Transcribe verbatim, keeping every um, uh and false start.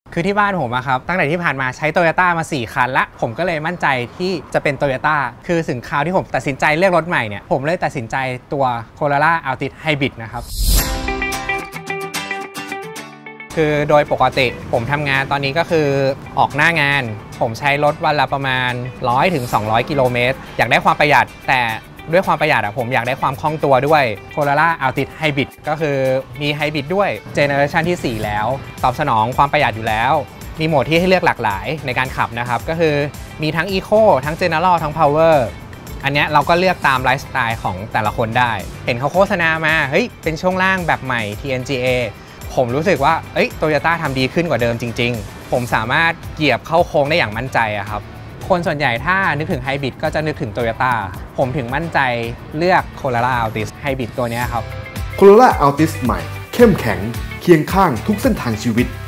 คือที่บ้านผมอะครับตั้งแต่ที่ผ่านมาใช้ Toyota มาสี่คันละผมก็เลยมั่นใจที่จะเป็น Toyota คือถึงคราวที่ผมตัดสินใจเลือกรถใหม่เนี่ยผมเลยตัดสินใจตัว Corolla Altis Hybrid นะครับคือโดยปกติผมทำงานตอนนี้ก็คือออกหน้างานผมใช้รถวันละประมาณ หนึ่งร้อยถึงสองร้อย กิโลเมตรอยากได้ความประหยัดแต่ด้วยความประหยัดอะผมอยากได้ความคล่องตัวด้วย Corolla Altis Hybrid ก็คือมี Hybrid ด้วยเจเนอเรชันที่สี่แล้วตอบสนองความประหยัดอยู่แล้วมีโหมดที่ให้เลือกหลากหลายในการขับนะครับก็คือมีทั้ง Eco ทั้ง General ทั้ง Power อันนี้เราก็เลือกตามไลฟ์สไตล์ของแต่ละคนได้เห็นเขาโฆษณามาเฮ้ยเป็นช่วงล่างแบบใหม่ ที เอ็น จี เอ ผมรู้สึกว่าเอ้ย Toyota ทำดีขึ้นกว่าเดิมจริงๆผมสามารถเหยียบเข้าโค้งได้อย่างมั่นใจอะครับคนส่วนใหญ่ถ้านึกถึง Hybrid ก็จะนึกถึง Toyota ผมถึงมั่นใจเลือก Corolla Altis Hybrid ตัวนี้ครับ Corolla Altis ใหม่เข้มแข็งเคียงข้างทุกเส้นทางชีวิต